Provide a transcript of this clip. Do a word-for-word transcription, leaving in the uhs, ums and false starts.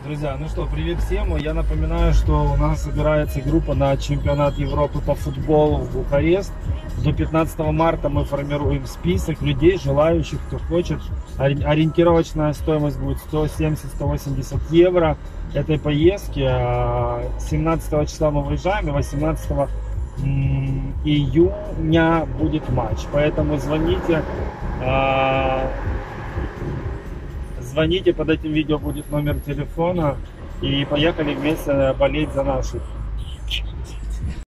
Друзья, ну что, привет всем. Я напоминаю, что у нас собирается группа на чемпионат Европы по футболу в Бухарест. До пятнадцатого марта мы формируем список людей, желающих, кто хочет. Ориентировочная стоимость будет сто семьдесят — сто восемьдесят евро этой поездки. семнадцатого числа мы выезжаем, и восемнадцатого июня будет матч. Поэтому звоните. Звоните, под этим видео будет номер телефона. И поехали вместе болеть за наших.